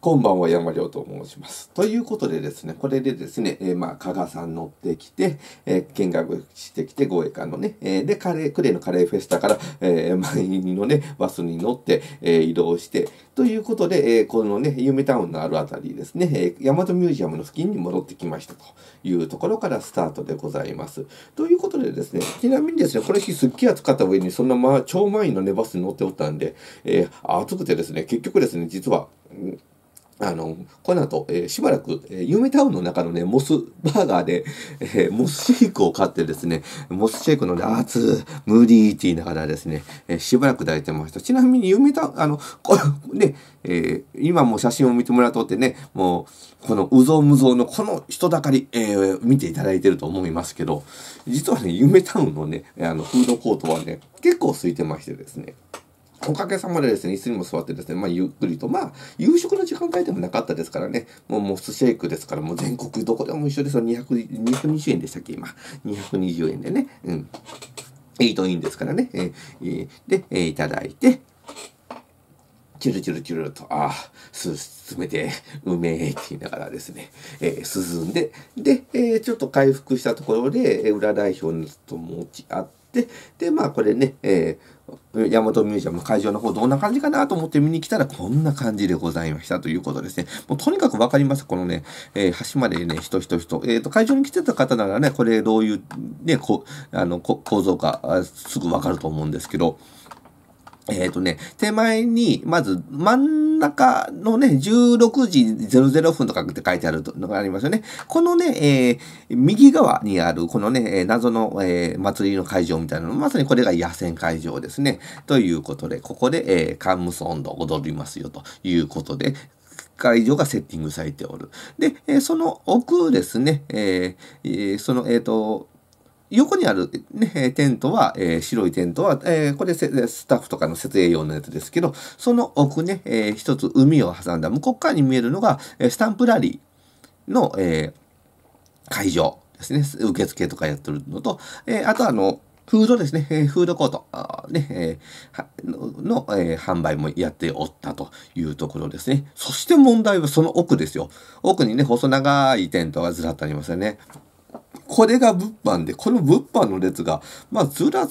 こんばんは、山亮と申します。ということでですね、これでですね、加賀さん乗ってきて、見学してきて、護衛艦のね、で、クレーのカレーフェスタから、満員のね、バスに乗って、移動して、ということで、このね、夢タウンのあるあたりですね、大和ミュージアムの付近に戻ってきましたというところからスタートでございます。ということでですね、ちなみにですね、この日すっげえ暑かった上に、そんな超満員のね、バスに乗っておったんで、暑くてですね、結局ですね、実は、この後、しばらく、夢タウンの中のね、モスバーガーで、モスシェイクを買ってですね、モスシェイクのね、無理って言いながらですね、しばらく抱いてました。ちなみに夢タウン、ね、今も写真を見てもらうとってね、もう、このうぞうむぞうのこの人だかり、見ていただいてると思いますけど、実はね、夢タウンのね、フードコートはね、結構空いてましてですね、おかげさまでですね、椅子にも座ってですね、ゆっくりと、夕食の時間帯でもなかったですからね、もうモスシェイクですから、もう全国どこでも一緒ですよ。220円でしたっけ、今。220円でね。うん。いいといいんですからね。で、いただいて、チュルチュルチュルと、進めて、うめえって言いながらですね、進んで、で、ちょっと回復したところで、裏代表と持ち合って、で、これね、大和ミュージアムの会場の方どんな感じかなと思って見に来たらこんな感じでございましたということですね。もうとにかくわかります。このね、端までね、人。会場に来てた方ならね、これどういうね、構造かすぐわかると思うんですけど、手前に、まず真ん中のね、16時00分とかって書いてあるのがありますよね。このね、右側にある、このね、謎の、祭りの会場みたいなの、まさにこれが野戦会場ですね。ということで、ここで、カンムス音頭踊りますよということで、会場がセッティングされておる。で、その奥ですね、横にある、ね、テントは、白いテントは、これスタッフとかの設営用のやつですけど、その奥ね、一つ海を挟んだ向こう側に見えるのが、スタンプラリーの、会場ですね。受付とかやってるのと、あとフードですね、フードコートの、販売もやっておったというところですね。そして問題はその奥ですよ。奥にね、細長いテントがずらっとありますよね。これが物販で、この物販の列が、ずら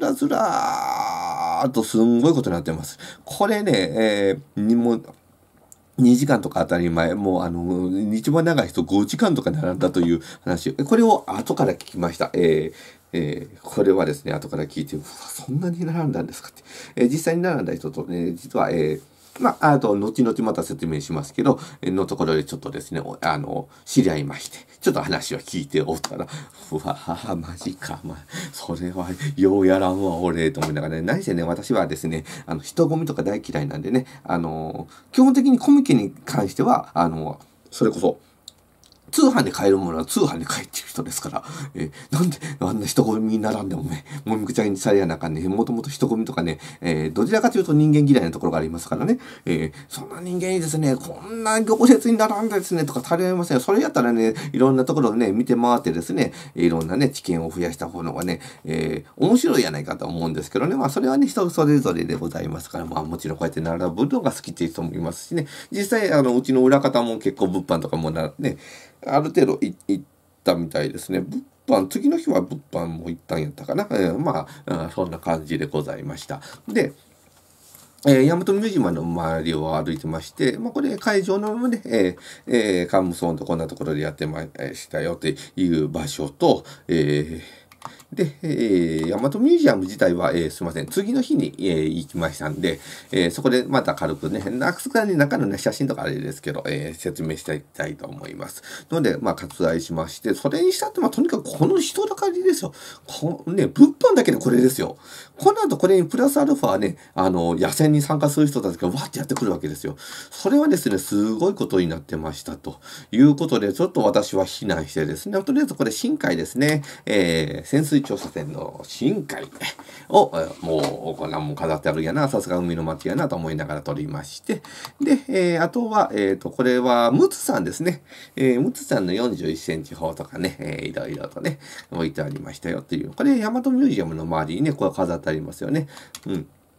ーっとすんごいことになってます。これね、もう、2時間とか当たり前、もう一番長い人5時間とか並んだという話、これを後から聞きました。これはですね、後から聞いて、そんなに並んだんですかって。実際に並んだ人とね、実は、あと、後々また説明しますけど、のところでちょっとですね、知り合いまして、ちょっと話を聞いておったら、マジか、それは、ようやらんわ、俺、と思いながらね、何せね、私はですね、人混みとか大嫌いなんでね、基本的にコミケに関しては、それこそ、通販で買えるものは通販で買えっていう人ですから、なんであんな人混みに並んでもね、もみくちゃにされやなあかんね、もともと人混みとかね、どちらかというと人間嫌いなところがありますからね、そんな人間にですね、こんな行列に並んでですね、とか足りません。それやったらね、いろんなところをね、見て回ってですね、いろんなね、知見を増やした方のがね、面白いやないかと思うんですけどね、それはね、人それぞれでございますから、もちろんこうやって並ぶのが好きっていう人もいますしね、実際、うちの裏方も結構物販とかもね、ある程度行ったみたいですね。次の日は物販も行ったんやったかな。そんな感じでございました。で、大和ミュージアムの周りを歩いてまして、これ会場のね、カンムソンとこんなところでやってましたよっていう場所と、で、大和ミュージアム自体は、すいません、次の日に、行きましたんで、そこでまた軽くね、中のね、写真とかあれですけど、説明していきたいと思います。ので、割愛しまして、それにしたって、とにかくこの人だかりですよ。物販だけでこれですよ。この後これにプラスアルファね、野戦に参加する人たちがわーってやってくるわけですよ。それはですね、すごいことになってましたということで、ちょっと私は避難してですね、とりあえずこれ深海ですね、潜水調査船の深海を、もう、こんなもん飾ってあるやな、さすが海の町やなと思いながら撮りまして、で、あとは、これは、ムツさんですね。ムツさんの41センチ砲とかね、いろいろとね、置いてありましたよっていう。これ、大和ミュージアムの周りにね、これ飾ってありますよね。うん。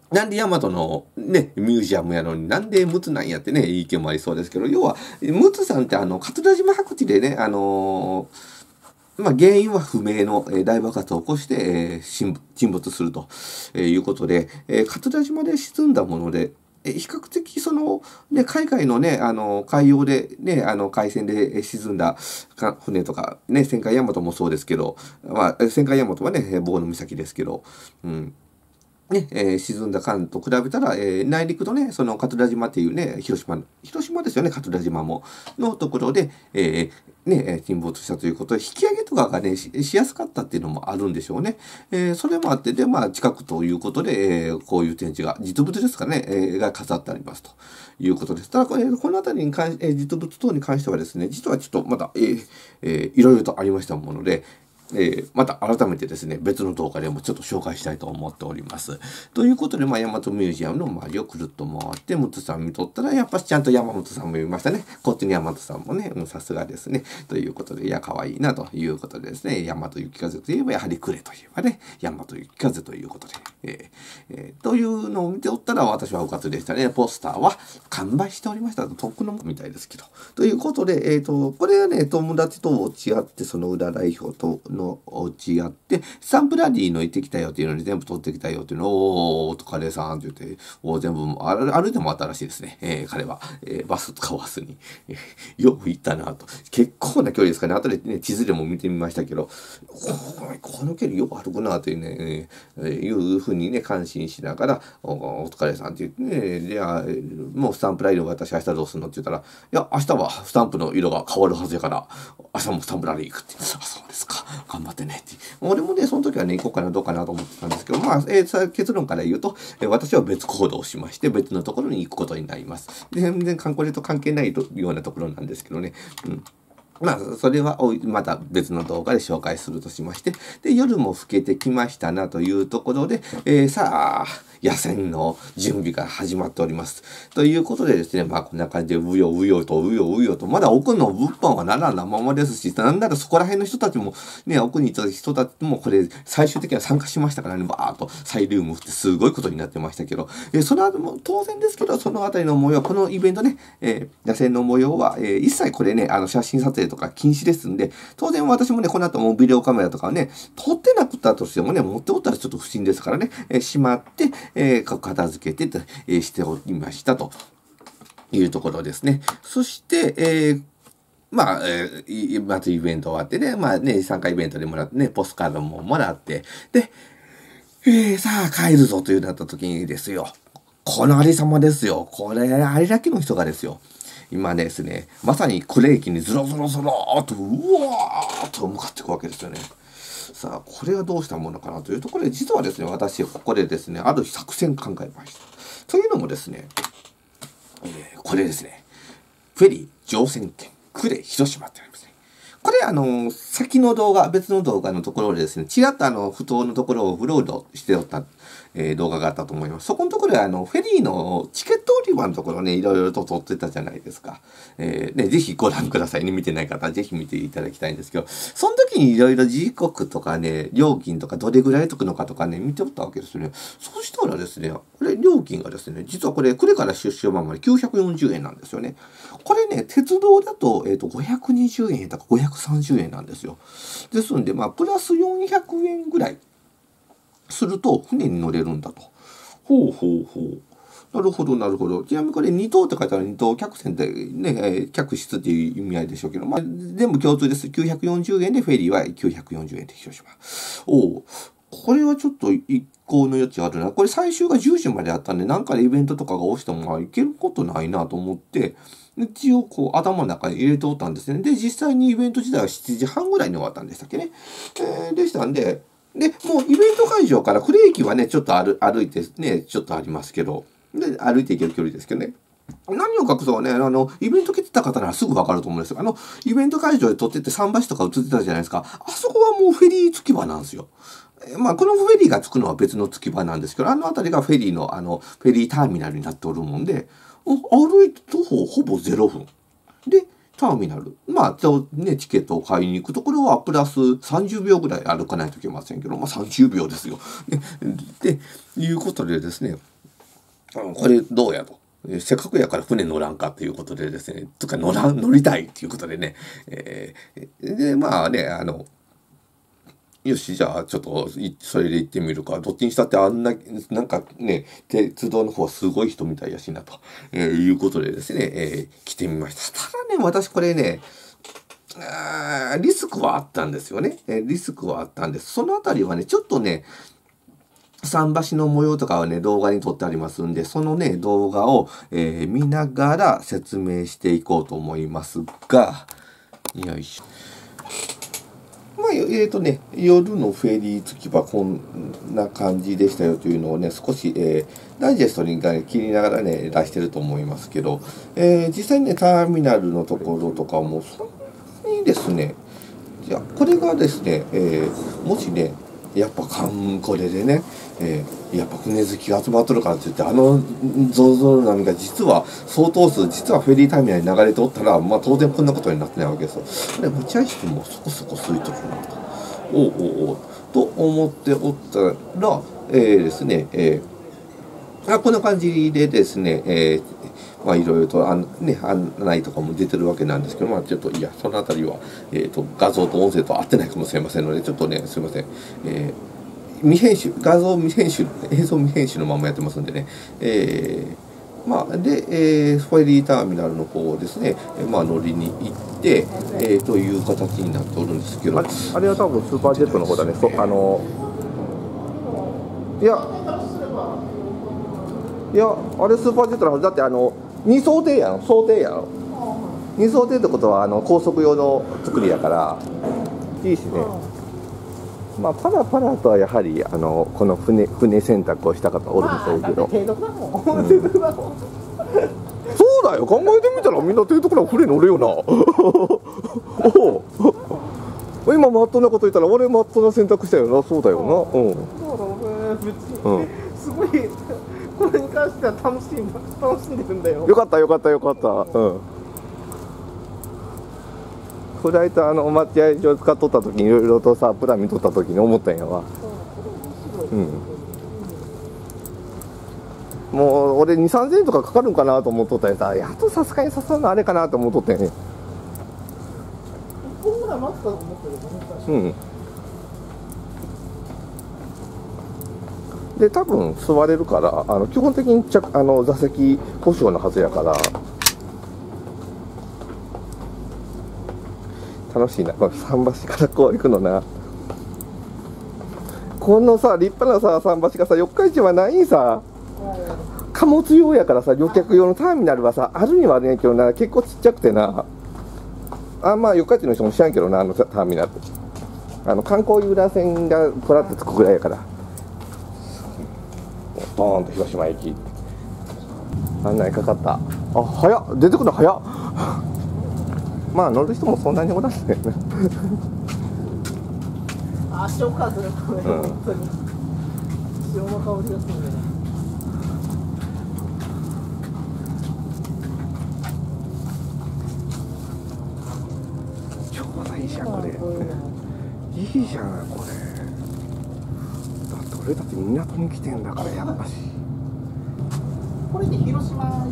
なんで大和のね、ミュージアムやのになんで陸奥なんやってね、意見もありそうですけど、要は、陸奥さんって桂島白地でね、まあ、原因は不明の大爆発を起こして、沈没するということで、桂島で沈んだもので、比較的その、ね、海外のね、海洋でね、海戦で沈んだ船とか、ね、戦艦大和もそうですけど、まあ、戦艦大和はね、棒の岬ですけど、うん。ね、沈んだ艦と比べたら、内陸のね、その桂島っていうね、広島ですよね、桂島も、のところで、ね、沈没したということで、引き上げとかがね、しやすかったっていうのもあるんでしょうね。それもあって、で、まあ、近くということで、こういう展示が、実物ですかね、が飾ってありますということです。ただ、この辺りに関し、実物等に関してはですね、実はちょっとまだ、いろいろとありましたもので、また改めてですね、別の動画でもちょっと紹介したいと思っております。ということで、まあ、大和ミュージアムの周りをくるっと回って、ムツさん見とったら、やっぱちゃんと山本さんも見ましたね。こっちに山本さんもね、さすがですね。ということで、いや、可愛いなということでですね、大和雪風といえば、やはり呉といえばね、大和雪風ということで、というのを見ておったら、私はうかつでしたね。ポスターは完売しておりました。とっくのみたいですけど。ということで、これはね、友達と落ち合って、その裏代表との落ち合って、スタンプラリーの行ってきたよっていうのに全部取ってきたよっていうのを、おー、カレーさんって言って、全部、歩いてもあったらしいですね。彼は、バス使わずに、よく行ったなと。結構な距離ですかね。後でね、地図でも見てみましたけど、この距離よく歩くなというね、いうふうにね、感心しながら、お疲れさんって言ってね、じゃあ、もうスタンプラリーの私明日どうするのって言ったら、いや、明日はスタンプの色が変わるはずやから、明日もスタンプラリー行くって。あ、そうですか。頑張ってねって。俺もね、その時はね、行こうかなどうかなと思ってたんですけど、まあ、結論から言うと、私は別行動をしまして、別のところに行くことになります。全然これと関係ないようなところなんですけどね。うん。まあ、それはまた別の動画で紹介するとしまして、で、夜も更けてきましたなというところで、さあ、野戦の準備が始まっております。ということでですね、まあこんな感じでうようよと、まだ奥の物販は並んだままですし、なんならそこら辺の人たちも、ね、奥にいた人たちもこれ最終的には参加しましたからね、バーっとサイリウムってすごいことになってましたけど、その後も当然ですけど、そのあたりの模様、このイベントね、野戦の模様は、一切これね、写真撮影とか禁止ですんで、当然私もね、この後もビデオカメラとかはね、撮ってなくったとしてもね、持っておったらちょっと不審ですからね、しまって、片付けて、しておりましたというところですね。そして、まあ、まずイベント終わってね、まあね、参加イベントでもらってね、ポストカードももらって、で、さあ帰るぞというなった時にですよ。このありさまですよ。これ、あれだけの人がですよ。今ですね、まさにクレーキにズロズロズローっと、うわーっと向かっていくわけですよね。さあ、これはどうしたものかなというところで、実はですね、私、ここでですね、ある作戦考えました。というのもですね、これですね、フェリー乗船券、呉広島ってありますね。これ、先の動画、別の動画のところでですね、ちらっと不当のところをフロードしておった、動画があったと思います。そこのところで、フェリーのチケット売り場のところね、いろいろと撮ってたじゃないですか。ね、ぜひご覧くださいね。見てない方はぜひ見ていただきたいんですけど、その時にいろいろ時刻とかね、料金とかどれぐらい解くのかとかね、見ておったわけですよね。そしたらですね、これ料金がですね、実はこれ、呉から出資まで940円なんですよね。これね、鉄道だと、520円とか530円なんですよ。ですんで、まあ、プラス400円ぐらいすると船に乗れるんだと。ほうほうほう。なるほど、なるほど。ちなみにこれ2等って書いてある2等客船ってね、客室っていう意味合いでしょうけど、まあ、全部共通です。940円でフェリーは940円で広島。おお、これはちょっと一向の余地あるな。これ最終が10時まであったんで、なんかイベントとかが押しても、まあ、いけることないなと思って、一応こう頭の中に入れておったんですね。で、実際にイベント自体は7時半ぐらいに終わったんでしたっけね。でしたんで、で、もうイベント会場から呉駅はね、ちょっと歩いてね、ちょっとありますけど、で、歩いていける距離ですけどね。何を隠そうね、イベント来てた方ならすぐわかると思うんですよ。イベント会場で撮ってて桟橋とか映ってたじゃないですか。あそこはもうフェリー着き場なんですよ。まあ、このフェリーが着くのは別の着き場なんですけど、あの辺りがフェリーの、フェリーターミナルになっておるもんで、歩いて徒歩ほぼ0分。で、 ターミナル。まあ、ね、チケットを買いに行くところはプラス30秒ぐらい歩かないといけませんけど、まあ30秒ですよ。で、いうことでですね、これどうやと。せっかくやから船乗らんかっていうことでですね、とか乗りたいっていうことでね、で、まあね、よし、じゃあ、ちょっと、それで行ってみるか。どっちにしたってなんかね、鉄道の方すごい人みたいやしな、ということでですね、来てみました。ただね、私これね、リスクはあったんですよね。リスクはあったんです。そのあたりはね、ちょっとね、桟橋の模様とかはね、動画に撮ってありますんで、そのね、動画を、見ながら説明していこうと思いますが、よいしょ。まあ、夜のフェリー着き場こんな感じでしたよというのをね、少し、ダイジェストに、切りながらね、出してると思いますけど、実際にね、ターミナルのところとかも、そんなにですね、じゃあ、これがですね、もしね、やっぱこれでね、やっぱ船好きが集まっとるからって言って、ゾロゾロ波が実は相当数、実はフェリーターミナルに流れておったら、まあ当然こんなことになってないわけですよ。で、待合室もそこそこ空いとるなと。おと思っておったら、ですね、こんな感じでですね、まあいろいろと案内とかも出てるわけなんですけど、まあちょっと、いや、そのあたりは、画像と音声と合ってないかもしれませんので、ちょっとね、すいません。未編集、画像未編集、映像未編集のままやってますんでね。まあ、で、フェリーターミナルの方をですね、まあ乗りに行って、という形になっておるんですけど。あれは多分スーパージェットの方だね。いや、あれスーパージェットの方だって、2層艇やろ、想定やろ。2層艇ってことは高速用の作りやからいいしね。まあパラパラとはやはりこの船選択をした方おるでしょうけど、そうだよ、考えてみたらみんな提督な船乗るよな。お今まっとうなこと言ったら俺まっとうな選択したよな。そうだよな。 すごいこれに関しては楽しんでるんだよ。 よかった。フライト待合所使っとった時にいろいろとさプラン見とった時に思ったんやわ。もう俺2、3000円とかかかるんかなと思っとったんやさ、やっとさすがに刺さるのあれかなと思っとったんやね。 1本ぐらい待つかと思ったけど、 で多分座れるから基本的に座席保証のはずやから楽しいな。桟橋からこう行くのな。このさ立派なさ桟橋がさ四日市はないんさ。貨物用やからさ旅客用のターミナルはさあるにはあるんやけどな、結構ちっちゃくてな。まあ四日市の人も知らんけどな、ターミナル観光遊覧船がプラってつくぐらいやから。ドーンと広島駅案内かかった。早っ、出てくるの早っ。まあ乗る人もそんなにおらんねんね。 潮風がこれ、本当に潮の香りがするね。 ちょうどいいじゃんこれ。いいじゃんこれ。だって俺たち港に来てんだからやっぱし。 これで広島はい。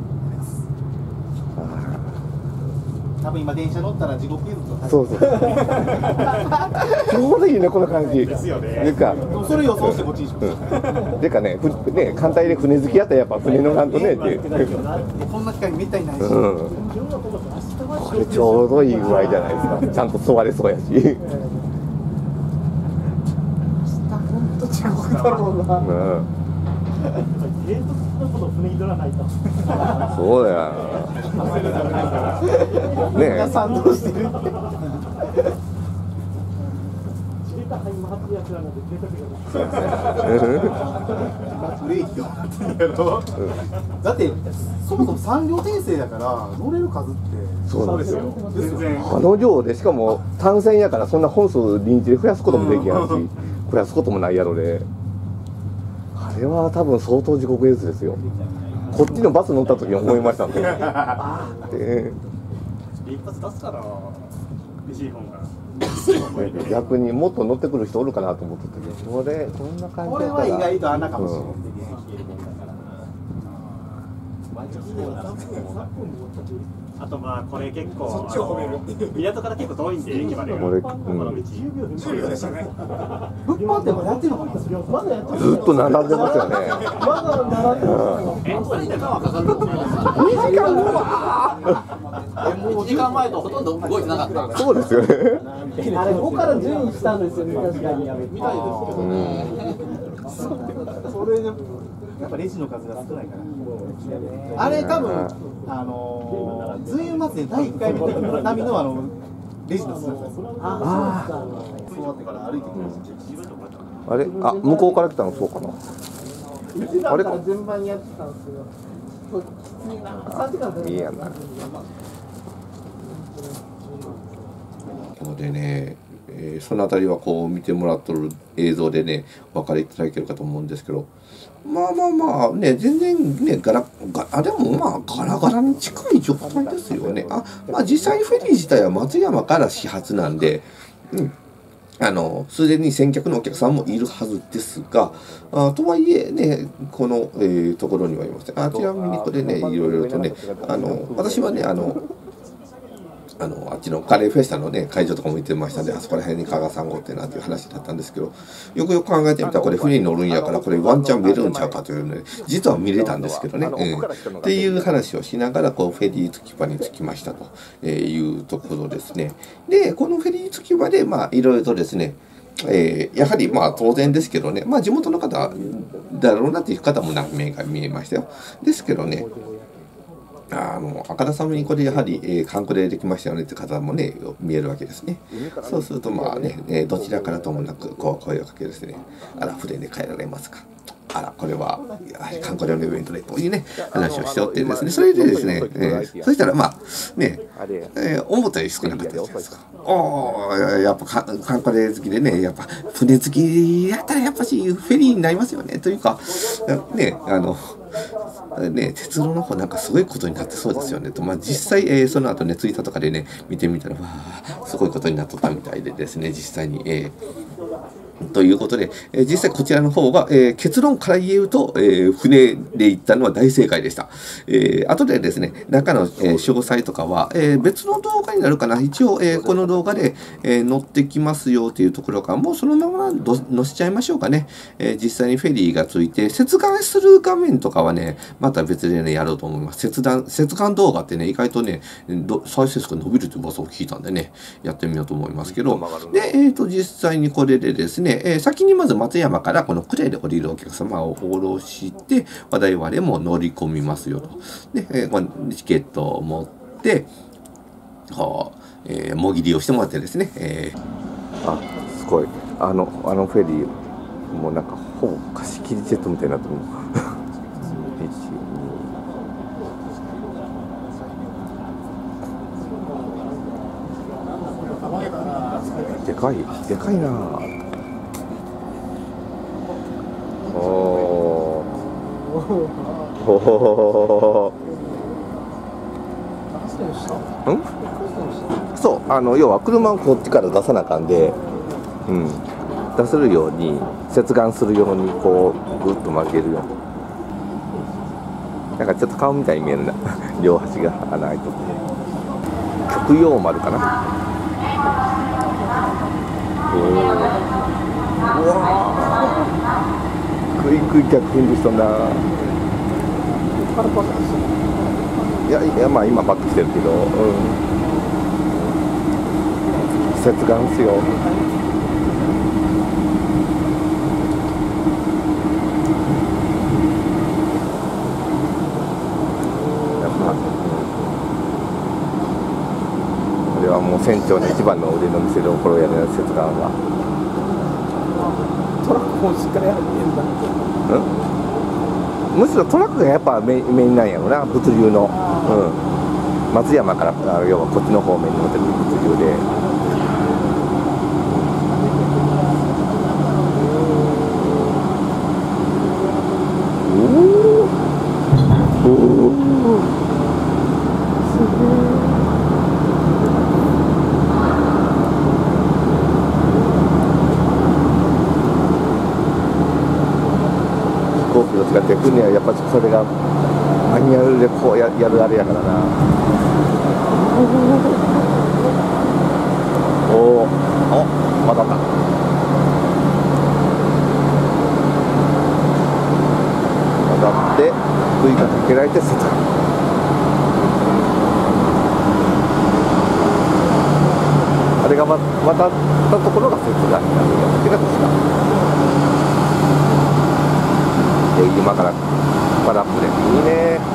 多分今電車乗ったら地獄絵図とそうちょうどいいねこの感じですよね。 でかそれ予想してこっちにしました。 でかね艦隊で船好きやったらやっぱ船乗らんとねっていう。 こんな機会めったにないし、 これちょうどいい具合じゃないですか。ちゃんと座れそうやし。 本当地獄だろうな。 そうだよ。ねえ。 賛同してる。だってそもそも3両編成だから乗れる数ってそうですよ。 全然量でしかも単線やからそんな本数臨時で増やすこともできやんし、増やすこともないやろで。あれは多分相当地獄絵図ですよ。こっちのバス乗った時に思いましたんで。 一発出すから嬉しい方が。 逆にもっと乗ってくる人おるかなと思ってたけど、こんな感じこれは意外と穴かもしれない。あとまあこれ結構港から結構遠いんで駅までが。 これ、 物販ってまだやってるのかな。まだやってる。 ずっと並んでますよね。 まだ並んでます。2時間 1時間前とほとんど動いてなかった。 そうですよね。 あれ5から順位したんですよね、確かに。みたいですけど。それでやっぱレジの数が少ないから。あれ多分随分祭り第1回目の時の並みのレジの数です。ああ。そうなってから歩いてきました。 あれ、あ、向こうから来たのそうかな。あれか。 順番にやってたんですけど。3時間いいやな。 のでね、そのあたりはこう見てもらっとる映像でねお分かりいただけるかと思うんですけど、まあね全然ねでもまあガラガラに近い状態ですよね。まあ実際にフェリー自体は松山から始発なんで、すでに先客のお客さんもいるはずですが、とはいえね、この、ところにはいません。ちなみにこれね、いろいろとね、私はね、あっちのカレーフェスタのね、会場とかも行ってましたんで、あそこら辺に加賀さん号ってなっていう話だったんですけど、よくよく考えてみたら、これ船に乗るんやから、これワンチャン見れるんちゃうかというね、実は見れたんですけどね、っていう話をしながら、こう、フェリー着き場に着きましたというところですね。で、このフェリー着き場で、まあ、いろいろとですね、やはりまあ当然ですけどね、まあ地元の方だろうなっていう方も何名か見えましたよ。ですけどね、あからさまにこれやはり、観光でできましたよねって方もね、見えるわけですね。そうするとまあね、どちらからともなくこう声をかけですね、船で帰られますか。これは観光のイベントでというね、話をしておってですね、それでですね、そしたらまあね、思ったより少なかったじゃないですか。やっぱ観光好きでね、やっぱ船好きやったらやっぱしフェリーになりますよね、というか、ね、鉄道の方なんかすごいことになってそうですよねと、まあ実際、その後ね、ツイッターとかでね、見てみたら、すごいことになっとったみたいでですね、実際に、ということで、実際こちらの方が、結論から言えると、船で行ったのは大正解でした。後でですね、中の、詳細とかは、別の動画になるかな。一応、この動画で、載ってきますよというところから、もうそのまま載せちゃいましょうかね。実際にフェリーがついて、接岸する画面とかはね、また別でね、やろうと思います。接岸動画ってね、意外とね、再生数が伸びるという噂を聞いたんでね、やってみようと思いますけど、で、実際にこれでですね、先にまず松山からこの呉で降りるお客様を降ろして、我々も乗り込みますよと。で、このチケットを持って、もぎりをしてもらってですね、 すごい。フェリー、もうなんかほぼ貸し切りジェットみたいになってる。でかいなぁ。そう、要は車をこっちから出さなあかんで、出せるように接岸するようにこうグッと曲げるように、なんかちょっと顔みたいに見えるな両端が穴開いてて、極陽丸かな。うわー、クイ逆転でしたな。いやまあ今バックしてるけど、接岸っすよ。これはもう船長の一番の腕の見せどころやね、接岸は。 トラックもしっかり入ってんだ。 むしろトラックがやっぱメインなんやろな、物流の。松山から要はこっちの方面に持ってくる物流で。 くにはやっぱりそれがマニュアルでこうやるあれやからな。おまだだ。渡って杭がかけられて接岸。あれが渡ったところが接岸になるやつが確か。今からパラップでいいね。いいね。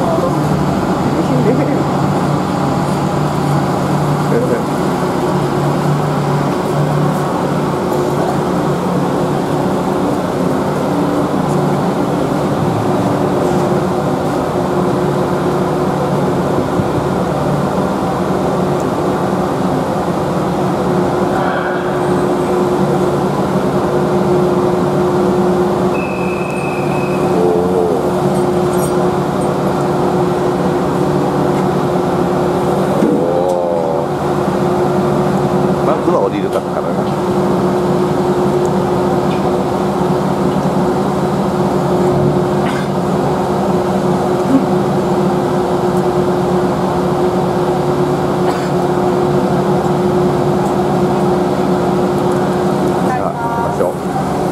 降りるかからな。さあ行きましょう。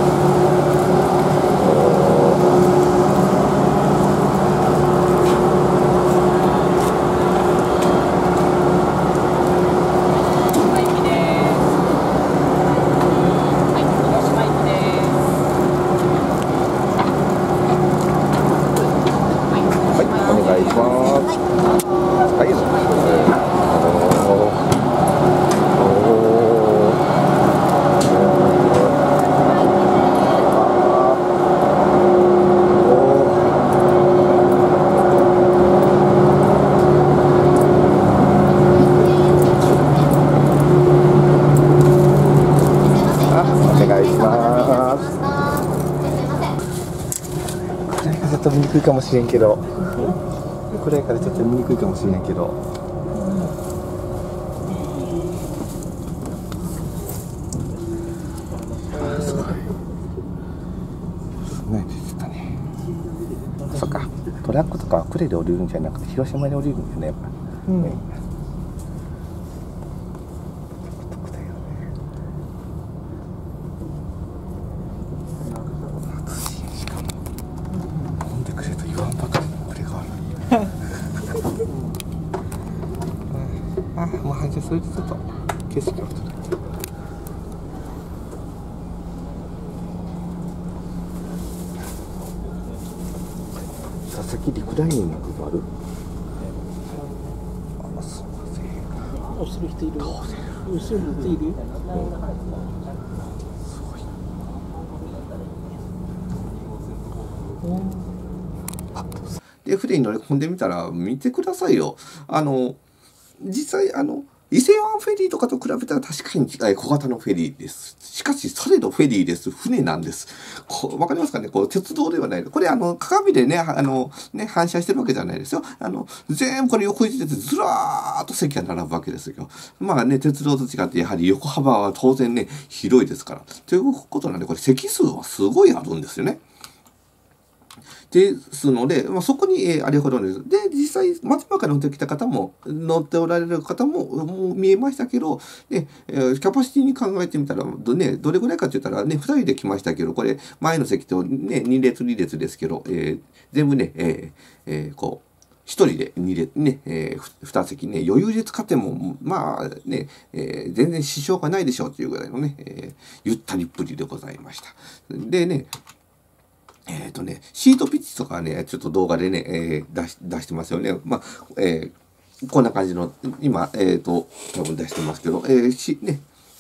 ちょっと見にくいかもしれんけど、これからちょっと見にくいかもしれんけど、すごい。ね、出てたね。そっか、トラックとかは呉で降りるんじゃなくて広島に降りるんですね、やっぱ。もうじゃあそれでちょっと景色を撮る。佐々木リクライニングがある。すみません。 後ろ人いる。後ろ人いる。 すごい。 で船に乗り込んでみたら見てくださいよ。実際伊勢湾フェリーとかと比べたら確かに小型のフェリーです。しかしされどフェリーです。船なんです。わかりますかね。こう鉄道ではない。これ鏡でね反射してるわけじゃないですよ。全部これ横一列ずらーっと席が並ぶわけですよ。まあね、鉄道と違ってやはり横幅は当然ね広いですから。ということなんでこれ席数はすごいあるんですよね。ですので、そこに、あれほどです。で、実際、松山から乗ってきた方も、乗っておられる方も、もう見えましたけど、ね、キャパシティに考えてみたら、ね、どれぐらいかって言ったら、ね、2人で来ましたけど、これ、前の席とね、2列、2列ですけど、全部ね、こう、1人で2列、ね、2席ね、余裕で使っても、まあね、全然支障がないでしょうというぐらいのね、ゆったりっぷりでございました。でね、シートピッチとかね、ちょっと動画でね、出してますよね。まあ、こんな感じの、今、多分出してますけど、シー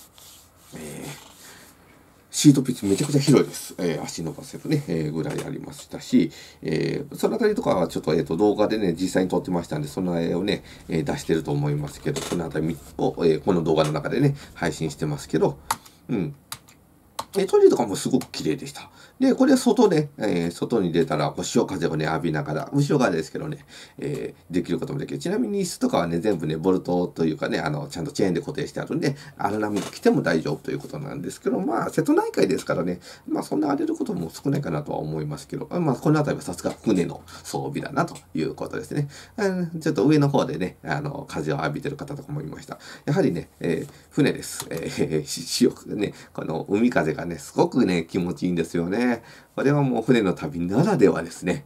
トピッチめちゃくちゃ広いです。足伸ばせるね、ぐらいありましたし、そのあたりとかはちょっと、動画でね、実際に撮ってましたんで、その絵をね、出してると思いますけど、そのあたりを、この動画の中でね、配信してますけど、トイレとかもすごく綺麗でした。 で、これ外ね、外に出たら、こう潮風をね、浴びながら、後ろ側ですけどね、できることもできる。ちなみに椅子とかはね、全部ね、ボルトというかね、ちゃんとチェーンで固定してあるんで、荒波が来ても大丈夫ということなんですけど、まあ、瀬戸内海ですからね、まあ、そんな荒れることも少ないかなとは思いますけど、まあ、この辺りはさすが船の装備だなということですね。ちょっと上の方でね、風を浴びてる方とかもいました。やはりね、船です。潮ね、この海風がね、すごくね、気持ちいいんですよね。これはもう船の旅ならではですね。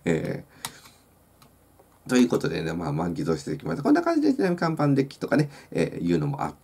ということでね、まあ、満喫をしてきました。こんな感じで、ね、甲板デッキとかね、いうのもあって、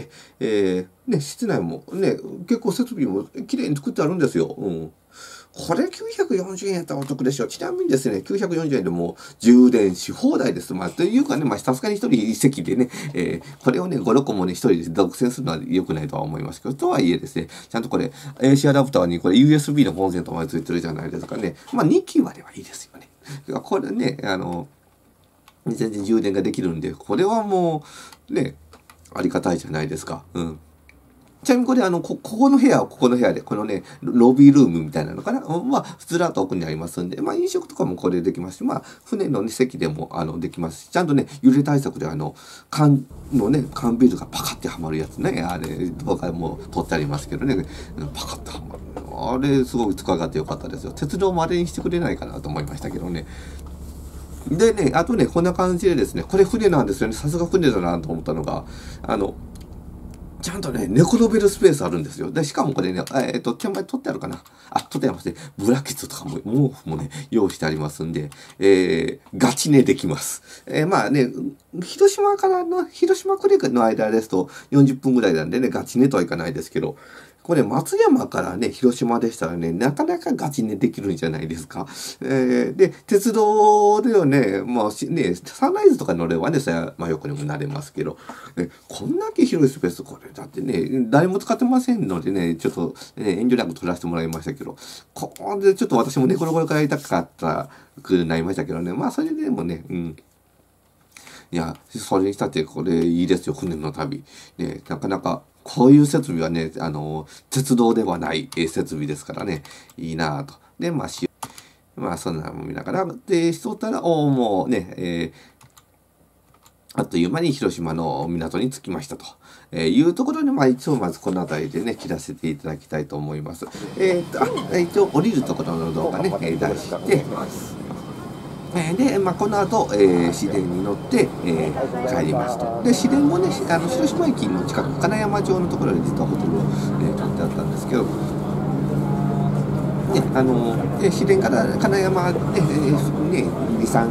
ね、室内もね、結構設備も綺麗に作ってあるんですよ。これ940円やったらお得でしょう。ちなみにですね、940円でもう充電し放題です。まあ、というかね、まあ、さすがに一人一席でね、これをね、5、6個もね、一人で独占するのは良くないとは思いますけど、とはいえですね、ちゃんとこれ、AC アダプターにこれ USB のコンセントまでついてるじゃないですかね。まあ、2機まではいいですよね。これね、全然充電ができるんで、これはもう、ね、ありがたいじゃないですか。ちなみにこれここの部屋はここの部屋で、このね、ロビールームみたいなのかな。まあ、ずらっと奥にありますんで、まあ、飲食とかもこれできますし、まあ、船の、ね、席でも、できますし、ちゃんとね、揺れ対策で缶のね、缶ビールがパカってはまるやつね、あれ、動画も撮ってありますけどね、パカってはまる。あれ、すごく使い勝手良かったですよ。鉄道もあれにしてくれないかなと思いましたけどね。でね、あとね、こんな感じでですね、これ船なんですよね。さすが船だなと思ったのが、ちゃんとね、寝転べるスペースあるんですよ。で、しかもこれね、手前取ってあるかな。取ってありますね。ブラケットとかも、毛布もね、用意してありますんで、ガチ寝できます。まあね、広島来るの間ですと40分ぐらいなんでね、ガチ寝とはいかないですけど、これ松山からね、広島でしたらね、なかなかガチ寝できるんじゃないですか。で、鉄道ではね、まあね、サンライズとか乗ればね、真横にもなれますけど、こんだけ広いスペース、これだってね、誰も使ってませんのでね、ちょっと、遠慮なく取らせてもらいましたけど、ここでちょっと私もね、これからやりたかったくなりましたけどね、まあそれでもね、いや、それにしたってこれいいですよ、船の旅。ね、なかなか、こういう設備はね、鉄道ではない設備ですからね、いいなぁと。で、まあ、そんなのも見ながら、で、しとったら、もうね、あっという間に広島の港に着きましたと。いうところで、まあ一応まずこの辺りでね、切らせていただきたいと思います。一応降りるところの動画ね、出して、で、まあ、この後、市電に乗って、帰りますと。で、市電もね、広島駅の近く、金山町のところで実はホテルを、取ってあったんですけど、ね、市電から金山で、2、3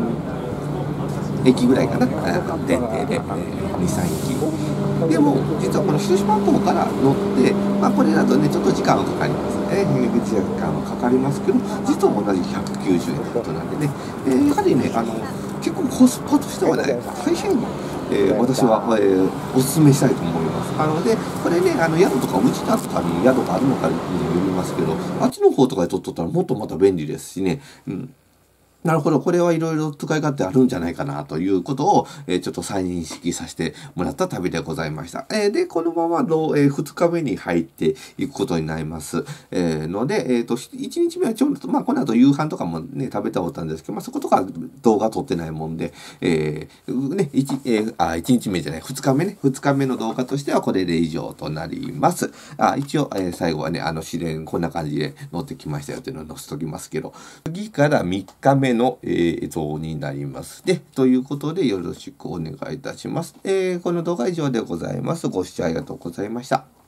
駅ぐらいかな、電停で、2、3駅。でも、実はこの広島港から乗って、まあ、これだとね、ちょっと時間はかかりますね。時間はかかりますけど、実は同じ190円ということなんでね、やはりね、結構コスパとしてはね、大変、私は、お勧めしたいと思います。で、これね、宿とか、うちだとかに宿があるのかによりますけど、あっちの方とかで取っとったらもっとまた便利ですしね、なるほど。これはいろいろ使い勝手あるんじゃないかなということを、ちょっと再認識させてもらった旅でございました。で、このままの、2日目に入っていくことになります。ので、1日目はちょっと、まあ、この後夕飯とかもね、食べておったんですけど、まあ、そことか動画撮ってないもんで、1日目じゃない、2日目ね、2日目の動画としてはこれで以上となります。一応、最後はね、試練こんな感じで乗ってきましたよっていうのを載せときますけど、次から3日目の映像になります。で、ということでよろしくお願いいたします。この動画は以上でございます。ご視聴ありがとうございました。